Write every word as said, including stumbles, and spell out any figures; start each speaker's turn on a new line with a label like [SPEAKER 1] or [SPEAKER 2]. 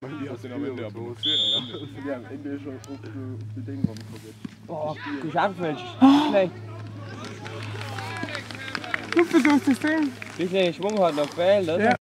[SPEAKER 1] Die hast du am Ende aber noch gesehen.
[SPEAKER 2] Die am Ende schon auf die Dinge rumgekommen.
[SPEAKER 3] Boah, du Scharfmensch. Schlecht.
[SPEAKER 4] Du versuchst das Ding.
[SPEAKER 3] Wie viel Schwung hat noch gefehlt, oder?
[SPEAKER 4] Ja.